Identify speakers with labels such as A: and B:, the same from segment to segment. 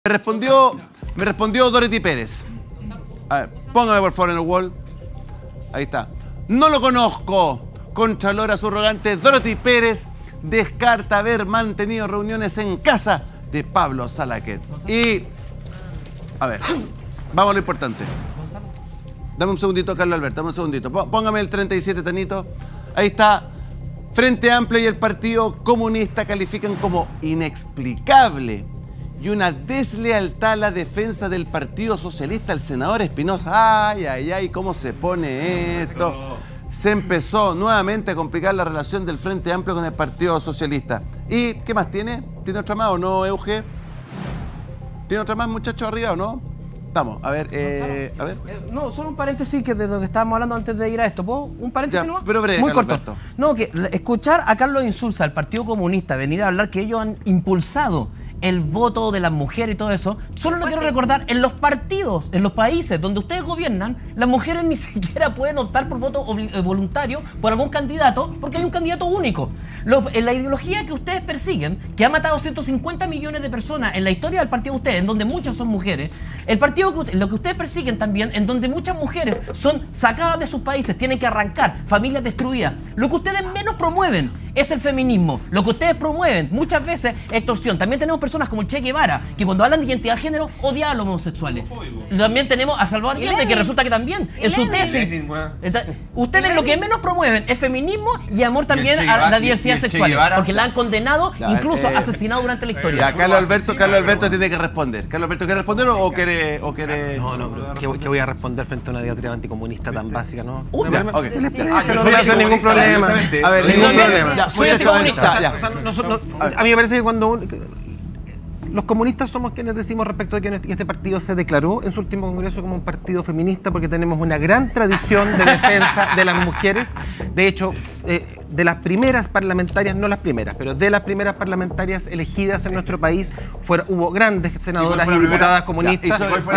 A: Me respondió Dorothy Pérez. A ver, póngame por favor en el wall. Ahí está. No lo conozco. Contralora subrogante Dorothy Pérez descarta haber mantenido reuniones en casa de Pablo Salaquet. Y, a ver, vamos a lo importante. Dame un segundito, Carlos Alberto, dame un segundito. Póngame el 37, Tanito. Ahí está. Frente Amplio y el Partido Comunista califican como inexplicable y una deslealtad a la defensa del Partido Socialista al senador Espinosa. Ay, ay, ay, ¿cómo se pone esto? Se empezó nuevamente a complicar la relación del Frente Amplio con el Partido Socialista. ¿Y qué más tiene? ¿Tiene otra más o no, Euge? ¿Tiene otra más, muchachos, arriba o no? Estamos, a ver,
B: no, solo un paréntesis que de lo que estábamos hablando antes de ir a esto. ¿Puedo? ¿Un paréntesis nomás?
A: Pero breve,
B: muy corto.
A: Alberto.
B: No, que escuchar a Carlos Insulza, al Partido Comunista, venir a hablar que ellos han impulsado el voto de las mujeres y todo eso, solo lo quiero recordar, en los partidos, en los países donde ustedes gobiernan, las mujeres ni siquiera pueden optar por voto voluntario por algún candidato, porque hay un candidato único. En la ideología que ustedes persiguen, que ha matado 150 millones de personas en la historia del partido de ustedes, en donde muchas son mujeres, el partido lo que ustedes persiguen también, en donde muchas mujeres son sacadas de sus países, tienen que arrancar, familias destruidas, lo que ustedes menos promueven es el feminismo. Lo que ustedes promueven muchas veces es extorsión. También tenemos personas como el Che Guevara, que cuando hablan de identidad de género odian a los homosexuales. También tenemos a Salvador Allende, que resulta que también en su tesis ustedes lo que menos promueven es feminismo y amor también a la diversidad sexual, porque la han condenado, incluso asesinado durante la historia.
A: Ya, Carlos Alberto tiene que responder. ¿Carlos Alberto quiere responder o quiere...?
C: No, ¿qué voy a responder frente a una diatriba anticomunista tan básica? No,
A: no voy
C: a hacer ningún problema.
A: A ver, ningún problema.
B: Soy anticomunista.
C: A mí me parece que cuando los comunistas somos quienes decimos respecto de que este partido se declaró en su último congreso como un partido feminista porque tenemos una gran tradición de defensa de las mujeres. De hecho, de las primeras parlamentarias, no las primeras, pero de las primeras parlamentarias elegidas en nuestro país, hubo grandes senadoras y diputadas comunistas.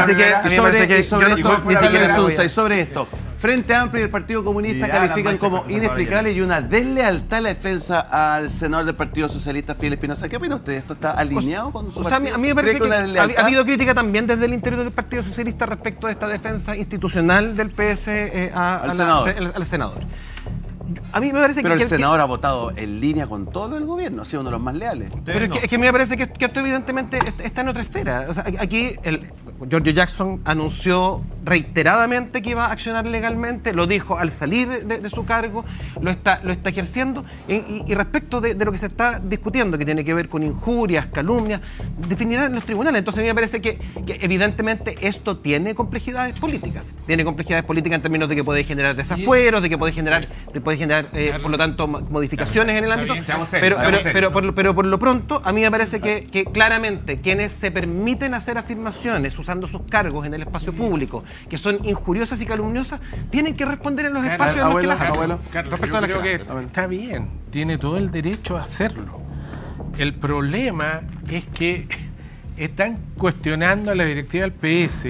A: Y sobre esto, Frente Amplio y el Partido Comunista califican como inexplicable y una deslealtad a la defensa al senador del Partido Socialista, Fidel Espinosa. ¿Qué opina usted? ¿Esto está alineado con su partido?
C: A mí me parece que ha habido crítica también desde el interior del Partido Socialista respecto de esta defensa institucional del PS al senador. A mí me parece
A: pero el senador ha votado en línea con todo lo del gobierno, ha sido uno de los más leales.
C: Pero es que a mí me parece que esto evidentemente está en otra esfera. O sea, aquí Giorgio Jackson anunció reiteradamente que iba a accionar legalmente, lo dijo al salir de su cargo, lo está ejerciendo. Y respecto de lo que se está discutiendo, que tiene que ver con injurias, calumnias, definirán en los tribunales. Entonces a mí me parece que evidentemente esto tiene complejidades políticas. Tiene complejidades políticas en términos de que puede generar desafueros, de que puede generar por lo tanto, modificaciones en el ámbito. Pero por lo pronto, a mí me parece que claramente quienes se permiten hacer afirmaciones usando sus cargos en el espacio público, que son injuriosas y calumniosas, tienen que responder en los espacios en los que las hacen.
D: Yo creo que está bien, tiene todo el derecho a hacerlo. El problema es que están cuestionando a la directiva del PS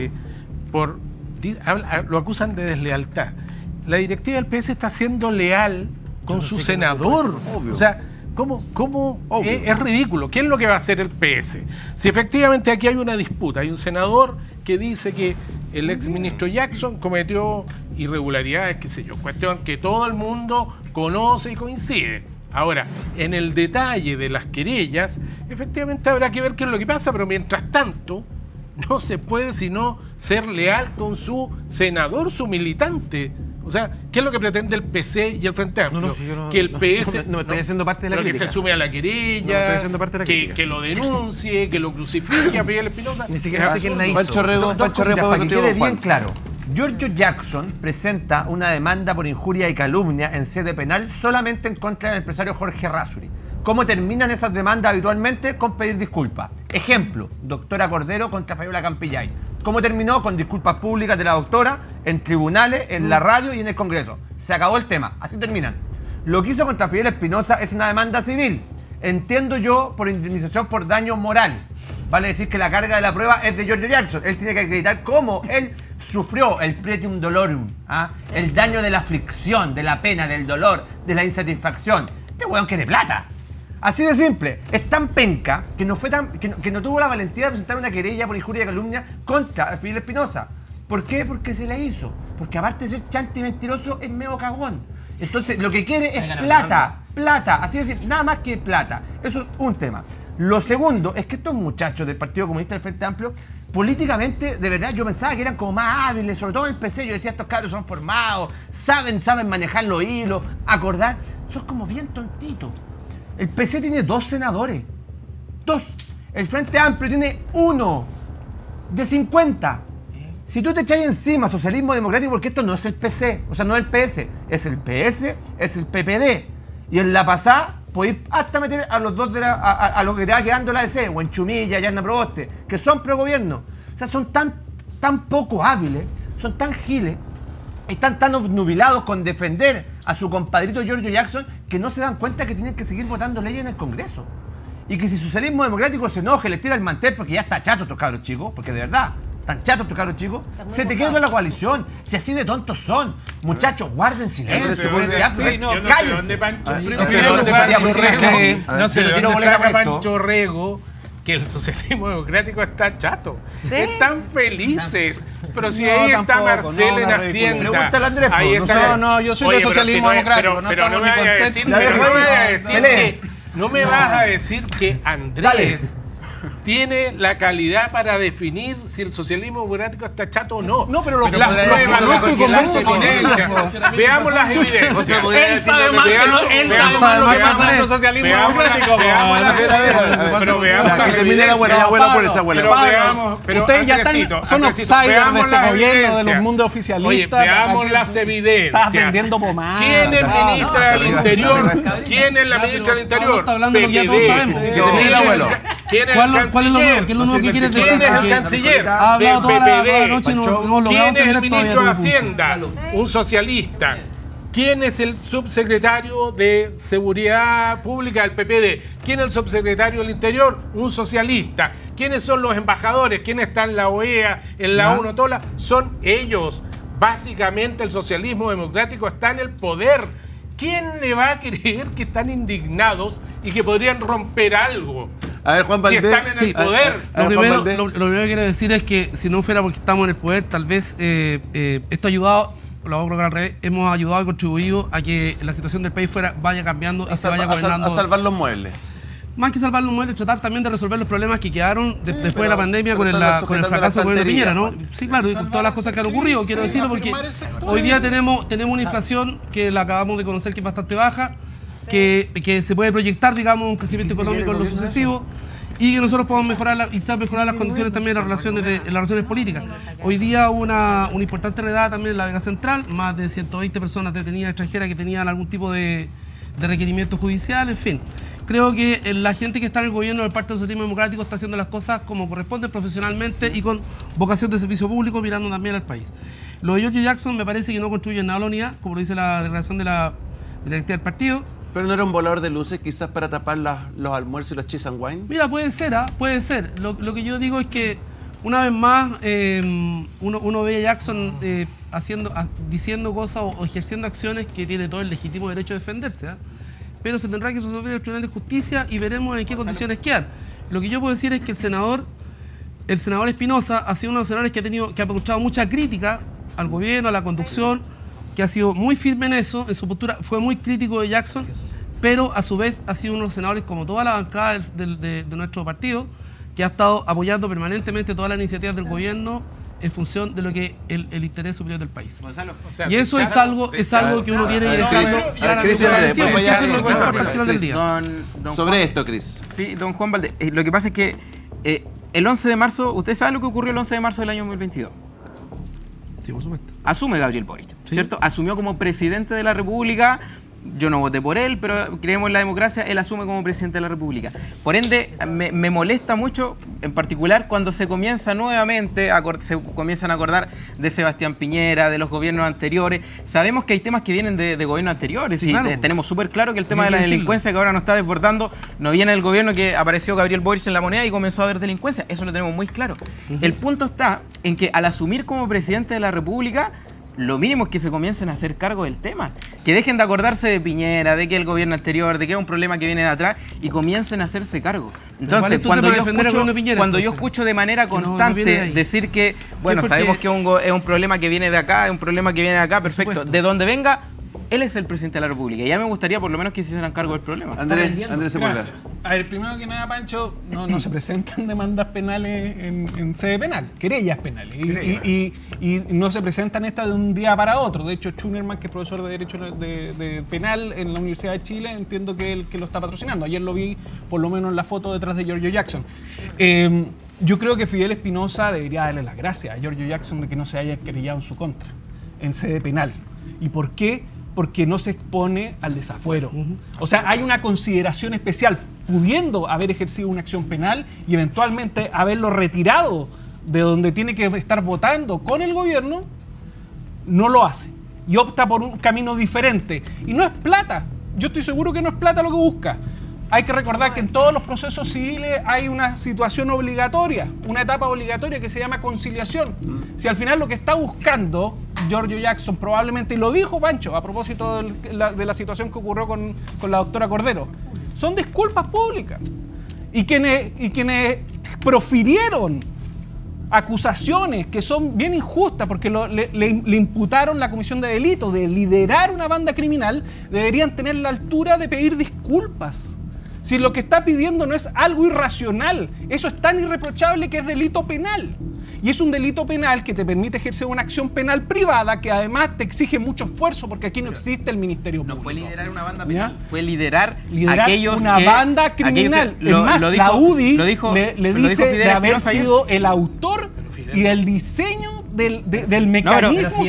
D: lo acusan de deslealtad. La directiva del PS está siendo leal con su senador. O sea, ¿cómo es ridículo? ¿Qué es lo que va a hacer el PS? Si efectivamente aquí hay una disputa, hay un senador que dice que el exministro Jackson cometió irregularidades, qué sé yo, cuestión que todo el mundo conoce y coincide. Ahora, en el detalle de las querellas, efectivamente habrá que ver qué es lo que pasa, pero mientras tanto, no se puede sino ser leal con su senador, su militante. O sea, ¿qué es lo que pretende el PC y el Frente Amplio? Que el PS
C: no estoy haciendo parte de la crítica.
D: Que se sume a la querella, que lo denuncie, que lo crucifique a Fidel Espinosa.
C: Ni siquiera sé quién la hizo.
E: Pancho Rego, para que quede bien claro. Giorgio Jackson presenta una demanda por injuria y calumnia en sede penal solamente en contra del empresario Jorge Errázuriz. ¿Cómo terminan esas demandas habitualmente? Con pedir disculpas. Ejemplo, doctora Cordero contra Fabiola Campillay. ¿Cómo terminó? Con disculpas públicas de la doctora en tribunales, en la radio y en el Congreso. Se acabó el tema. Así terminan. Lo que hizo contra Fidel Espinosa es una demanda civil. Entiendo yo por indemnización por daño moral. Vale decir que la carga de la prueba es de Giorgio Jackson. Él tiene que acreditar cómo él sufrió el pretium dolorum, el daño de la aflicción, de la pena, del dolor, de la insatisfacción. Este weón quiere plata. Así de simple. Es tan penca que no tuvo la valentía de presentar una querella por injuria y calumnia contra Fidel Espinosa. ¿Por qué? Porque se la hizo. Porque aparte de ser chante y mentiroso, es medio cagón. Entonces, lo que quiere es plata. Plata. Así de simple. Nada más que plata. Eso es un tema. Lo segundo es que estos muchachos del Partido Comunista del Frente Amplio, políticamente, de verdad, yo pensaba que eran como más hábiles, sobre todo en el PC. Yo decía, estos cabros son formados, saben manejar los hilos, acordar. Son como bien tontitos. El PC tiene 2 senadores. 2. El Frente Amplio tiene 1 de 50. Si tú te echas encima socialismo democrático, porque esto no es el PC, o sea, no es el PS, es el PS, es el PPD. Y en la pasada, podéis hasta meter a los dos a los que te va quedando la DC, o en Chumilla, Yarna Proboste, que son pro gobierno. O sea, son tan poco hábiles, son tan giles, están tan obnubilados con defender a su compadrito Giorgio Jackson, que no se dan cuenta que tienen que seguir votando leyes en el Congreso. Y que si socialismo democrático se enoja, les tira el mantel porque ya está chato estos cabros chicos, porque de verdad, tan chatos estos cabros chicos, se te queda con la coalición. Si así de tontos son, muchachos, guarden silencio.
D: Cállense. No sé de dónde saca Pancho Rego que el socialismo democrático está chato. ¿Sí? Están felices. Pero si ahí está Marcel en Hacienda.
E: Pregúntale a Andrés.
D: Ahí está.
B: No, yo soy de socialismo democrático.
D: Pero no me vayas a decir que Andrés tiene la calidad para definir si el socialismo democrático está chato o no.
B: No, pero lo que
D: las pruebas, las evidencias. Veamos las evidencias.
B: Él sabe más que el socialismo democrático.
D: Pero veamos.
A: Que termine la abuela por esa abuela.
B: Ustedes ya son outsiders de este gobierno, de los mundos oficialistas.
D: Veamos las evidencias.
B: Estás vendiendo pomada.
D: ¿Quién es ministra del Interior? ¿Quién es la ministra del Interior?
F: Está hablando lo que ya todos sabemos.
A: Que termine el abuelo.
D: ¿Quién es el
F: ¿Cuál es lo nuevo? ¿Qué es lo nuevo que quieres decir?
D: ¿Quién es el canciller del PPD? ¿Quién es el ministro de Hacienda? Un socialista. ¿Quién es el subsecretario de Seguridad Pública del PPD? ¿Quién es el subsecretario del Interior? Un socialista. ¿Quiénes son los embajadores? ¿Quién está en la OEA, en la ONU? Son ellos. Básicamente el socialismo democrático está en el poder. ¿Quién le va a creer que están indignados y que podrían romper algo?
A: A ver, Juan Valdés.
D: Si están en el poder.
F: Lo primero que quiero decir es que si no fuera porque estamos en el poder, tal vez esto ha ayudado, lo vamos a colocar al revés, hemos ayudado y contribuido a que la situación del país vaya cambiando y se vaya gobernando.
A: A salvar los muebles.
F: Más que salvar los muebles, tratar también de resolver los problemas que quedaron después de la pandemia con el fracaso del gobierno de Piñera, ¿no? Sí, claro, y con todas las cosas que han ocurrido, quiero decirlo, porque hoy día tenemos una inflación que la acabamos de conocer que es bastante baja, que se puede proyectar, digamos, un crecimiento económico en lo sucesivo y que nosotros podamos mejorar las condiciones también de las relaciones políticas. Hoy día hubo una importante redada también en la Vega Central, más de 120 personas detenidas extranjeras que tenían algún tipo de requerimiento judicial, en fin. Creo que la gente que está en el gobierno del Partido Socialismo Democrático está haciendo las cosas como corresponde, profesionalmente y con vocación de servicio público, mirando también al país. Lo de Giorgio Jackson me parece que no construye nada a la unidad, como lo dice la declaración de la directiva del partido.
A: ¿Pero no era un volador de luces quizás para tapar los almuerzos y los cheese and wine?
F: Mira, puede ser, puede ser. Lo que yo digo es que, una vez más, uno ve a Jackson diciendo cosas o ejerciendo acciones que tiene todo el legítimo derecho a defenderse, pero se tendrá que resolver el Tribunal de Justicia y veremos en qué condiciones quedan. Lo que yo puedo decir es que el senador Espinosa ha sido uno de los senadores que ha escuchado mucha crítica al gobierno, a la conducción, que ha sido muy firme en eso, en su postura, fue muy crítico de Jackson, pero a su vez ha sido uno de los senadores, como toda la bancada de nuestro partido, que ha estado apoyando permanentemente todas las iniciativas del gobierno en función de lo que el interés superior del país.
B: Gonzalo,
F: y eso es algo que uno tiene que dejarlo
A: sobre esto, Cris.
B: Sí, don Juan Valdés. Lo que pasa es que el 11 de marzo, ¿usted sabe lo que ocurrió el 11 de marzo del año 2022?
F: Sí, por supuesto.
B: Asume Gabriel Boric, ¿cierto? Asumió como presidente de la República. Yo no voté por él, pero creemos en la democracia, él asume como presidente de la República. Por ende, me molesta mucho, en particular, cuando se comienza nuevamente, se comienzan a acordar de Sebastián Piñera, de los gobiernos anteriores. Sabemos que hay temas que vienen de gobiernos anteriores, sí, y claro, tenemos súper claro que el tema de la delincuencia que ahora nos está desbordando no viene del gobierno que apareció Gabriel Boric en La Moneda y comenzó a haber delincuencia. Eso lo tenemos muy claro. El punto está en que al asumir como presidente de la República,
G: lo mínimo es que se comiencen a hacer cargo del tema. Que dejen de acordarse de Piñera, de que el gobierno anterior, de que es un problema que viene de atrás y comiencen a hacerse cargo. Entonces, cuando yo escucho de manera constante decir que, bueno, sabemos que es un problema que viene de acá, es un problema que viene de acá, perfecto, de donde venga, él es el presidente de la República. Ya me gustaría por lo menos que se hicieran cargo del problema.
A: Andrés Sepúlveda.
H: A ver, primero que nada, Pancho, no se presentan demandas penales en sede penal, querellas penales. Y no se presentan estas de un día para otro. De hecho, Schunerman, que es profesor de Derecho de Penal en la Universidad de Chile, entiendo que él que lo está patrocinando. Ayer lo vi, por lo menos en la foto detrás de Giorgio Jackson. Yo creo que Fidel Espinosa debería darle las gracias a Giorgio Jackson de que no se haya querellado en su contra, en sede penal. ¿Y por qué? Porque no se expone al desafuero. O sea, hay una consideración especial, pudiendo haber ejercido una acción penal y eventualmente haberlo retirado de donde tiene que estar votando con el gobierno, no lo hace. Y opta por un camino diferente. Y no es plata. Yo estoy seguro que no es plata lo que busca. Hay que recordar que en todos los procesos civiles hay una situación obligatoria, una etapa obligatoria que se llama conciliación. Si al final lo que está buscando Giorgio Jackson probablemente, y lo dijo Pancho a propósito de la situación que ocurrió con la doctora Cordero, son disculpas públicas. Y quienes profirieron acusaciones que son bien injustas porque le imputaron la comisión de delito de liderar una banda criminal, deberían tener la altura de pedir disculpas. Si lo que está pidiendo no es algo irracional, eso es tan irreprochable que es delito penal. Y es un delito penal que te permite ejercer una acción penal privada que además te exige mucho esfuerzo porque aquí no existe el Ministerio Público.
G: No fue liderar una banda penal, fue liderar aquellos
H: una banda criminal. Es más, la UDI le dice de haber sido el autor y el diseño del mecanismo.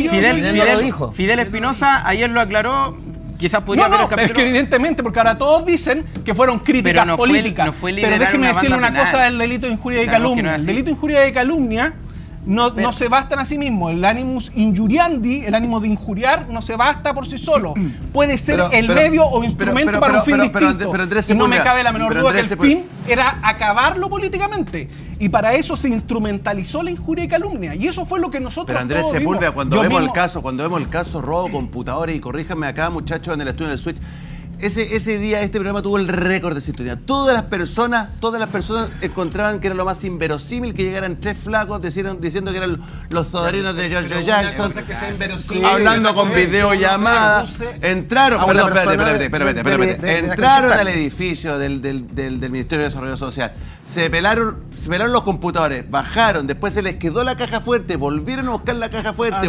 G: Fidel Espinosa ayer lo aclaró. Quizás podría haber el
H: pero es que evidentemente, porque ahora todos dicen que fueron críticas políticas. Pero déjeme decirle una cosa del delito de injuria y calumnia. El delito de injuria y calumnia no se basta en sí mismo. El animus injuriandi, el ánimo de injuriar, no se basta por sí solo. Puede ser el medio o instrumento para un fin distinto. Y no me cabe la menor duda que el fin era acabarlo políticamente. Y para eso se instrumentalizó la injuria y calumnia. Y eso fue lo que nosotros
A: Pero Andrés Sepúlveda, cuando vemos el caso robo computadores, y corríjanme acá, muchachos, en el estudio del Switch, ese día este programa tuvo el récord de sintonía. Todas las personas encontraban que era lo más inverosímil que llegaran tres flacos diciendo que eran los sobrinos de Giorgio Jackson, hablando con videollamadas. Entraron, espérate. Entraron al edificio del Ministerio de Desarrollo Social. Se pelaron los computadores, bajaron, después se les quedó la caja fuerte, volvieron a buscar la caja fuerte,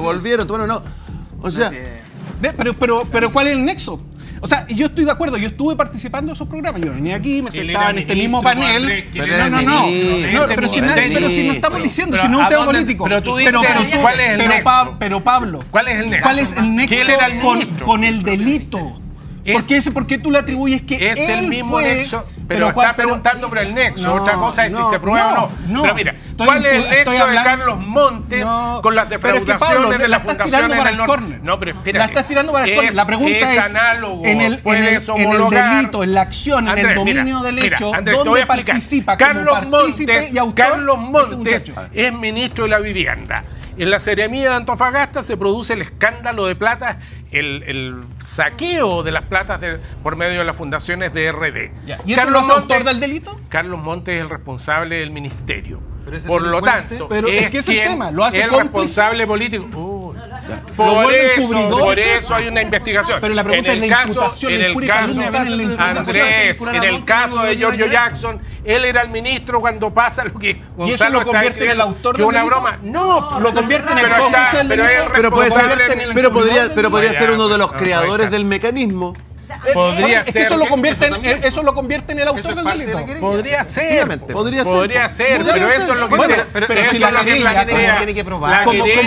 A: O sea...
H: Pero ¿cuál es el nexo? O sea, yo estoy de acuerdo, yo estuve participando en esos programas, yo venía aquí, me sentaba en este mismo panel. Pero si no estamos diciendo, si no es un tema político.
D: Pero tú dices, ¿cuál es el nexo?
H: Pero Pablo,
D: ¿cuál es el nexo?
H: ¿Cuál es el nexo con el delito? ¿Por qué tú le atribuyes que
D: es el mismo nexo? Pero está preguntando por el nexo. Otra cosa es si se prueba o no. Pero mira, ¿cuál es el nexo de Carlos Montes con las defraudaciones de la Fundación en el Norte? No, pero espérate.
H: La estás tirando para el córner. La pregunta es
D: análogo,
H: en el delito, en la acción, en el dominio del hecho, ¿dónde participa como partícipe y autor?
D: Carlos Montes es ministro de la Vivienda. En la Seremía de Antofagasta se produce el escándalo de plata, el saqueo de las platas por medio de las fundaciones de RD.
H: ¿Y eso no es autor del delito?
D: Carlos Montes es el responsable del ministerio. Por lo tanto,
H: es que ese es el tema, lo hace
D: el responsable político. Por eso hay una investigación.
H: Pero la pregunta es la imputación,
D: Andrés, en el caso de Giorgio Jackson, él era el ministro cuando pasa lo que Gonzalo
H: ¿y eso lo convierte en el autor
D: de una broma? No,
H: lo convierte en el cómplice del delito.
A: Pero podría ser uno de los creadores del mecanismo.
D: Podría
H: ser. Eso lo convierte en el autor del delito.
D: Podría ser, pero eso es lo que
H: pero si la querella tiene que probar.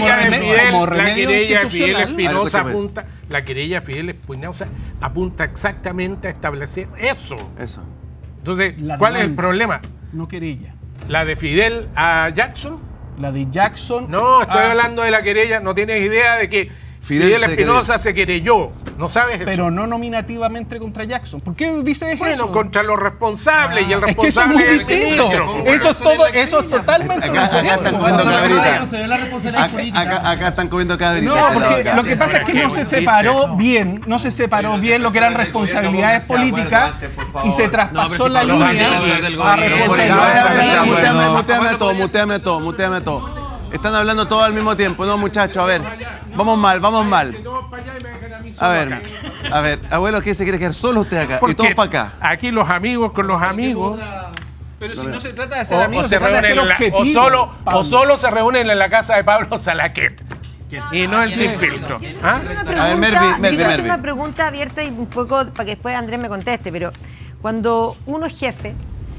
D: La querella de Fidel Espinosa apunta, la querella de Fidel Espinosa apunta exactamente a establecer eso. Entonces, ¿cuál es el problema?
H: No querella.
D: ¿La de Fidel a Jackson?
H: La de Jackson.
D: No, estoy hablando de la querella. No tienes idea de que Fidel Espinosa se querelló, ¿no sabes eso?
H: Pero no nominativamente contra Jackson. ¿Por qué dices eso?
D: Bueno, contra los responsables y el responsable
H: es que eso es muy distinto. Eso es totalmente
A: acá están comiendo cabrita. Acá están comiendo cabrita.
H: No, porque lo que pasa es que no se separó bien lo que eran responsabilidades políticas y se traspasó la línea a responsabilidades.
A: Muteame todo. Están hablando todos al mismo tiempo, no, muchachos, a ver. Vamos mal. A ver, abuelo, ¿qué se quiere quedar solo usted acá? Y todos para acá.
D: Aquí los amigos con los amigos.
H: Pero si no se trata de ser amigos, se trata de ser objetivos.
D: O solo se reúnen en la casa de Pablo Salaquet. Y no en Sin Filtro.
I: ¿Ah? A ver, Mervi. Quiero hacer una pregunta abierta y un poco para que después Andrés me conteste, pero cuando uno es jefe,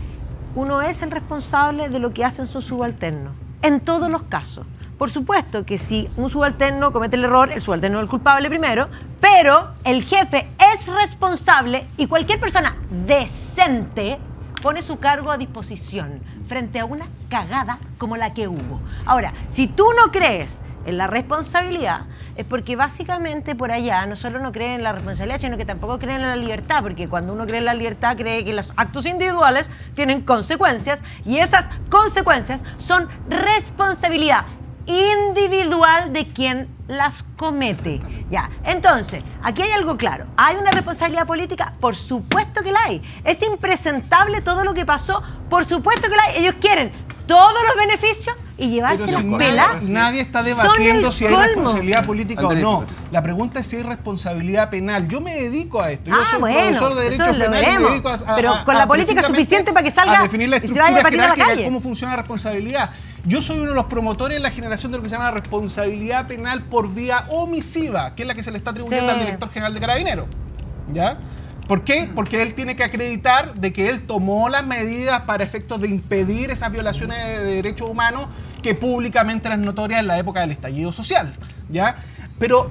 I: uno es el responsable de lo que hacen sus subalternos. En todos los casos. Por supuesto que si un subalterno comete el error, el subalterno es el culpable primero, pero el jefe es responsable y cualquier persona decente pone su cargo a disposición frente a una cagada como la que hubo. Ahora, si tú no crees en la responsabilidad, es porque básicamente por allá no solo no creen en la responsabilidad, sino que tampoco creen en la libertad, porque cuando uno cree en la libertad, cree que los actos individuales tienen consecuencias, y esas consecuencias son responsabilidad individual de quien las comete. Ya, entonces, aquí hay algo claro. ¿Hay una responsabilidad política? Por supuesto que la hay. ¿Es impresentable todo lo que pasó? Por supuesto que la hay. Ellos quieren todos los beneficios y llevárselos pelados.
H: Nadie está debatiendo si hay responsabilidad política o no. La pregunta es si hay responsabilidad penal. Yo me dedico a esto. Yo soy profesor de Derecho Penal y me dedico a
I: pero con la política es suficiente para que salga
H: a definir la estructura jerárquica de cómo funciona la responsabilidad. Yo soy uno de los promotores en la generación de lo que se llama responsabilidad penal por vía omisiva, que es la que se le está atribuyendo al director general de Carabineros. ¿Ya? ¿Por qué? Porque él tiene que acreditar de que él tomó las medidas para efectos de impedir esas violaciones de derechos humanos que públicamente eran notorias en la época del estallido social, ¿ya? Pero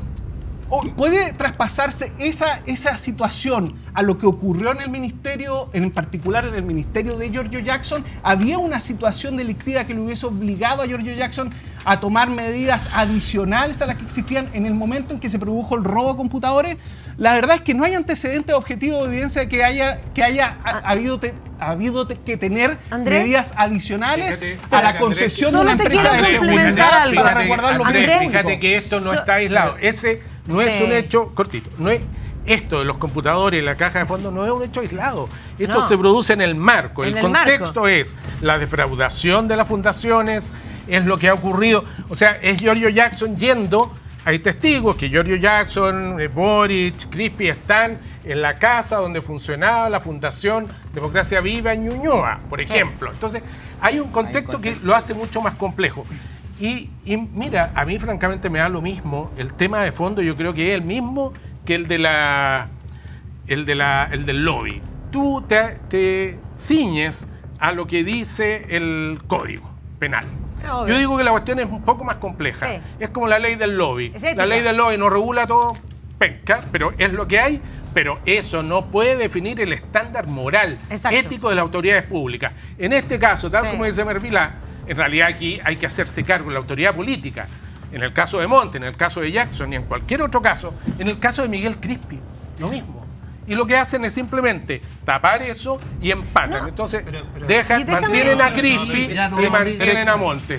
H: puede traspasarse esa situación a lo que ocurrió en el ministerio, en particular en el ministerio de Giorgio Jackson. Había una situación delictiva que le hubiese obligado a Giorgio Jackson a tomar medidas adicionales a las que existían en el momento en que se produjo el robo de computadores. La verdad es que no hay antecedentes objetivos de evidencia de que haya habido que tener medidas adicionales a la concesión de una empresa de seguridad para resguardar los bienes públicos.
D: Fíjate que esto no está aislado. Ese no es un hecho cortito. No es esto de los computadores y la caja de fondos no es un hecho aislado. Esto se produce en el marco. El contexto es la defraudación de las fundaciones, es lo que ha ocurrido. O sea, es Giorgio Jackson yendo. Hay testigos que Giorgio Jackson, Boric, Crispi están en la casa donde funcionaba la Fundación Democracia Viva en Ñuñoa, por ejemplo. Entonces, hay un contexto que lo hace mucho más complejo. Y mira, a mí francamente me da lo mismo. El tema de fondo yo creo que es el mismo que el del lobby. Tú te ciñes a lo que dice el Código Penal. Yo digo que la cuestión es un poco más compleja. Sí. Es como la ley del lobby. La ley del lobby no regula todo, penca, pero es lo que hay. Pero eso no puede definir el estándar moral, ético de las autoridades públicas. En este caso, tal como dice Mervila, en realidad aquí hay que hacerse cargo de la autoridad política. En el caso de Montt, en el caso de Jackson y en cualquier otro caso, en el caso de Miguel Crispi, lo mismo. Y lo que hacen es simplemente tapar eso y empatan. Entonces, mantienen a Crispi y mantienen a Montt.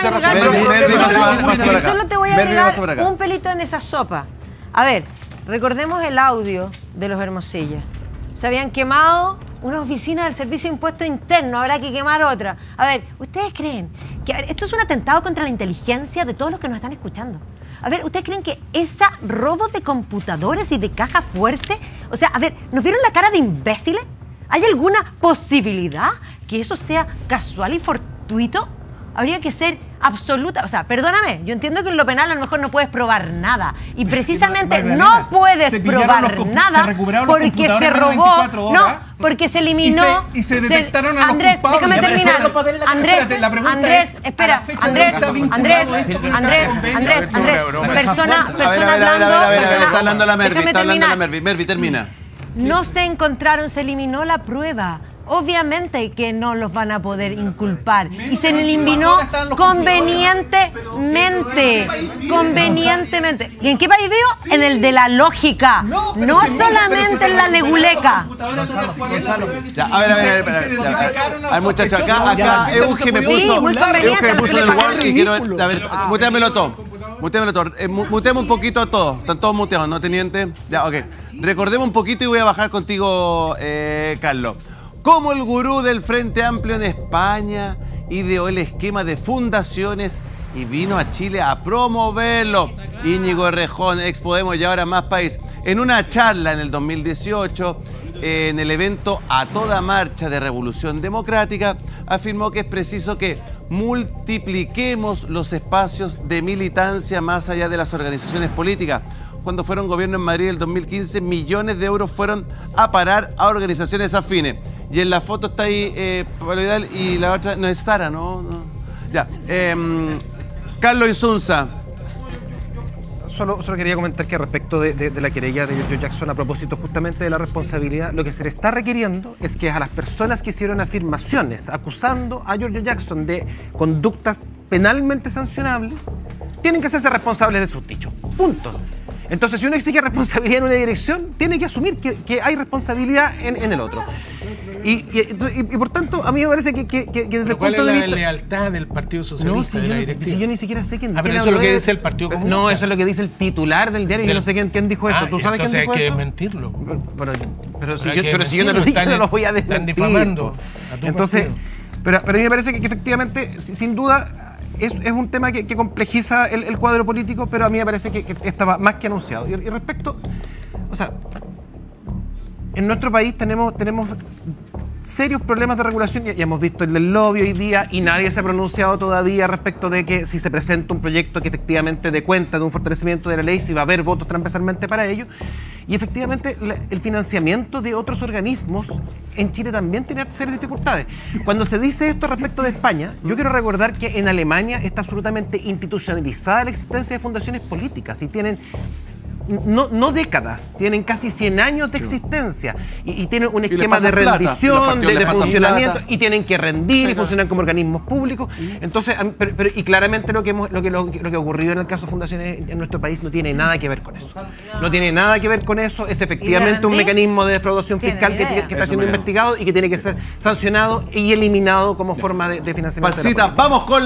I: Solo te voy a agregar un pelito en esa sopa. A ver, recordemos el audio de los Hermosilla. Se habían quemado una oficina del Servicio de Impuesto Interno, habrá que quemar otra. A ver, ¿ustedes creen que esto es un atentado contra la inteligencia de todos los que nos están escuchando? A ver, ¿ustedes creen que ese robo de computadores y de caja fuerte? O sea, a ver, ¿nos vieron la cara de imbéciles? ¿Hay alguna posibilidad que eso sea casual y fortuito? Habría que ser absoluta. O sea, perdóname, yo entiendo que en lo penal a lo mejor no puedes probar nada. Y precisamente no puedes probar nada porque se robó. No, porque se eliminó.
H: Y se detectaron a los
I: Andrés,
H: culpables.
I: déjame terminar. Andrés, persona hablando.
A: A ver, está hablando la Mervi, Mervi, termina.
I: No se encontraron, se eliminó la prueba Obviamente que no los van a poder inculpar. Y se eliminó convenientemente. Convenientemente. ¿Y en qué país vivo? En el de la lógica. No solamente en la leguleca.
A: Ya, a ver. Hay muchachos, acá Euge me puso en el wall y quiero. A ver, muteamelo todo. Muteamos un poquito todos. Están todos muteados, ¿no, teniente? Ya, ok. Recordemos un poquito y voy a bajar contigo, Carlos. Como el gurú del Frente Amplio en España ideó el esquema de fundaciones y vino a Chile a promoverlo. Íñigo Errejón, ex Podemos y ahora Más País, en una charla en el 2018, en el evento A Toda Marcha de Revolución Democrática, afirmó que es preciso que multipliquemos los espacios de militancia más allá de las organizaciones políticas. Cuando fueron gobierno en Madrid en el 2015, millones de euros fueron a parar a organizaciones afines. Y en la foto está ahí Pablo Vidal y la otra no es Sara, ¿no? Ya. Carlos Insunza.
C: Solo quería comentar que respecto de la querella de Giorgio Jackson, a propósito justamente de la responsabilidad, lo que se le está requiriendo es que a las personas que hicieron afirmaciones acusando a Giorgio Jackson de conductas penalmente sancionables, tienen que hacerse responsables de sus dichos. Punto. Entonces, si uno exige responsabilidad en una dirección, tiene que asumir que hay responsabilidad en el otro. Y por tanto, a mí me parece que desde el punto de vista...
D: ¿Cuál es la lealtad del Partido Socialista de la directiva?
C: Si yo ni siquiera sé quién...
D: pero eso es lo que dice el Partido Comunista.
C: No, eso es lo que dice el titular del diario. Yo no sé quién dijo eso. ¿Tú sabes quién dijo eso?
D: Hay que desmentirlo.
C: Pero si yo no lo dije, no lo voy a desmentir.
D: Están difamando.
C: Entonces, pero a mí me parece que efectivamente, sin duda... Es un tema que complejiza el cuadro político, pero a mí me parece que estaba más que anunciado. Y respecto, o sea, en nuestro país tenemos serios problemas de regulación. Ya hemos visto el del lobby hoy día y nadie se ha pronunciado todavía respecto de que si se presenta un proyecto que efectivamente dé cuenta de un fortalecimiento de la ley, si va a haber votos transversalmente para ello. Y efectivamente el financiamiento de otros organismos en Chile también tiene serias dificultades. Cuando se dice esto respecto de España, yo quiero recordar que en Alemania está absolutamente institucionalizada la existencia de fundaciones políticas y tienen... No décadas, tienen casi 100 años de existencia y tienen un esquema de rendición, de funcionamiento, y tienen que rendir y funcionar como organismos públicos. Entonces, y claramente lo que ocurrió en el caso de fundaciones en nuestro país no tiene nada que ver con eso. No tiene nada que ver con eso, es efectivamente un mecanismo de defraudación fiscal que está siendo investigado y que tiene que ser sancionado y eliminado como forma de financiamiento.
A: Vamos con